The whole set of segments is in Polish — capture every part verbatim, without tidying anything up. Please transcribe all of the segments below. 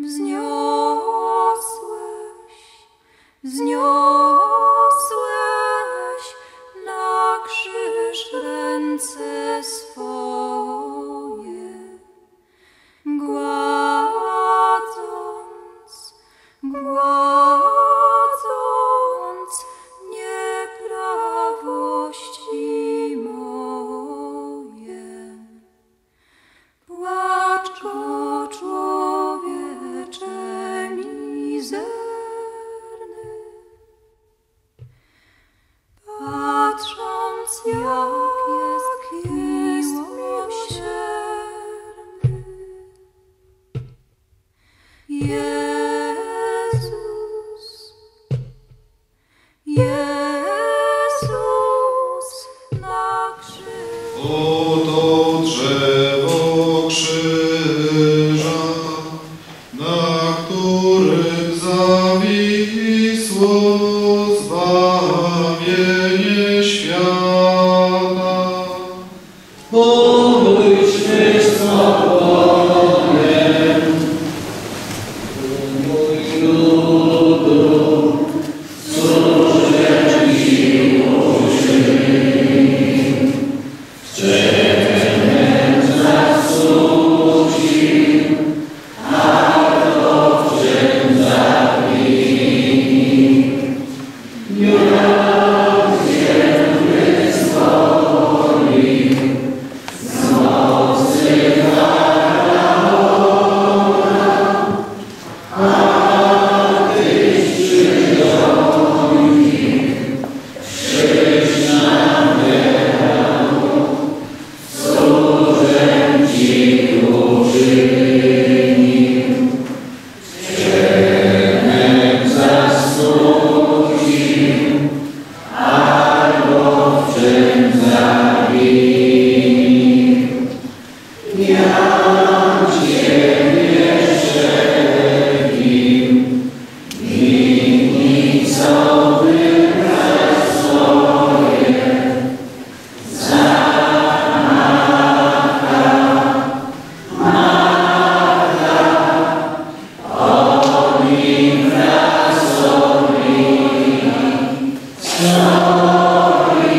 wzniosłeś, wzniosłeś na krzyż ręce swoje, gładząc, gładząc nieprawości moje. Płacz go, człowiecze mizerny, patrząc jak jest, jest miłosierny. Jezus, Jezus na krzyżu. Oto drzewo krzyża, na którym zawisło zbawienie świata. Pójdźmy z Tobą, mój ludu, służę miłości, czym zasłużył, albo w czym zawinił. Ja Ciebie zwolił z mocy Faraona, a Tyś przyrządził krzyż nam dał. Cudem Ci uczynił, czynem zasłużył, albo w czym zawinił. Ja Ciebie szczepił, winnicowy kraj swoje, zamacha, macha, on im wrazowi, stoi,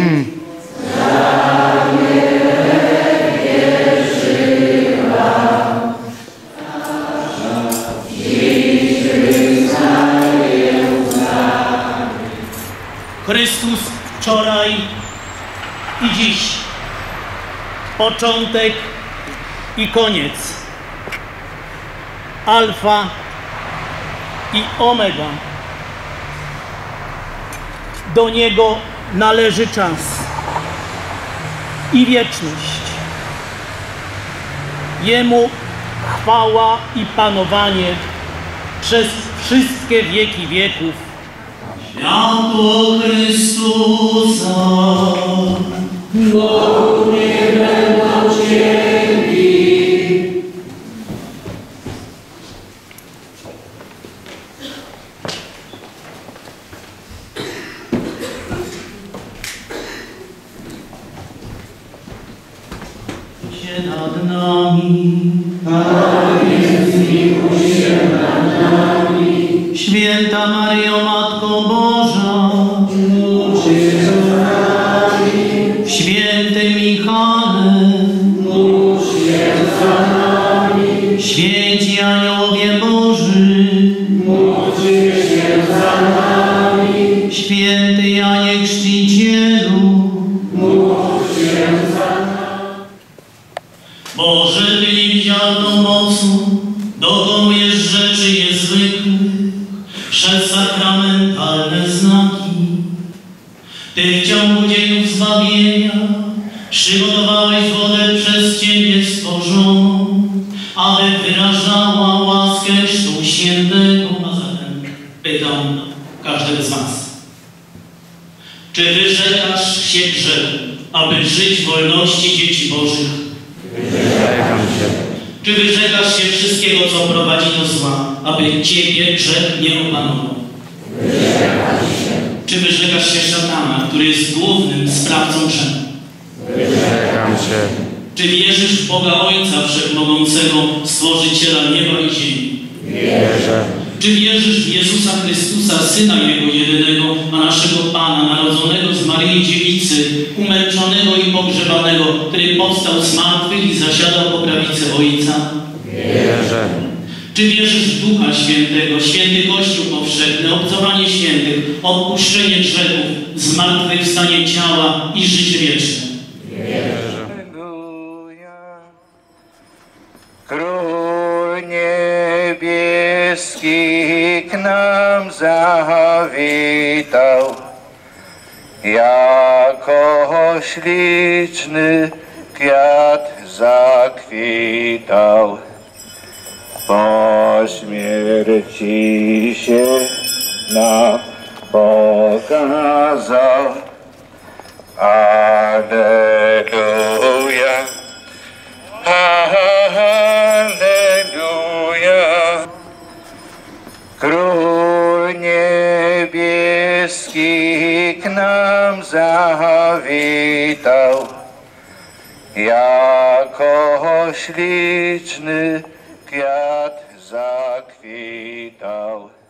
Chrystus wczoraj i dziś, początek i koniec, alfa i omega. Do Niego należy czas i wieczność. Jemu chwała i panowanie przez wszystkie wieki wieków. Światło Chrystusa, Bogu nie będą cieni. się nad nami, Panie, zmiłuj się nad nami. Święta Maryjo, Matko Boża, Módl się za nami. Święty Michale, Módl się za nami. Święci Aniołowie Boży, Módl się za nami. Święty Janie Chrzcicielu, Módl się za nami. Boże, Ty niewidzialną mocą dokonujesz rzeczy niezwykłych przez sakramentalne znaki. Ty w ciągu dziejów zbawienia przygotowałeś wodę przez Ciebie stworzoną, aby wyrażała łaskę Chrztu Świętego. A zatem pytam każdego z Was, czy wyrzekasz się grzechu, aby żyć w wolności dzieci Bożych? Wyrzekam się. Czy wyrzekasz się wszystkiego, co prowadzi do zła, aby Ciebie grzech nie opanował? Wyrzekam się. Czy wyrzekasz się szatana, który jest głównym sprawcą grzechu? Wyrzekam się. Czy wierzysz w Boga Ojca Wszechmogącego, Stworzyciela nieba i ziemi? Wierzę. Czy wierzysz w Jezusa Chrystusa, Syna Jego jedynego, a naszego Pana, narodzonego z Maryi Dziewicy, umęczonego i pogrzebanego, który powstał z martwych i zasiadał po prawicy Ojca? Wierzę. Czy wierzysz w Ducha Świętego, święty Kościół powszechny, obcowanie świętych, odpuszczenie grzechów, zmartwychwstanie ciała i życie wieczne? Wierzę. Król niebieski k nam zawitał, jako śliczny kwiat zakwitał. Po śmierci się nam pokazał. Alleluja, alleluja. Król niebieski k nam zawitał, jako śliczny kwiat zakwitał.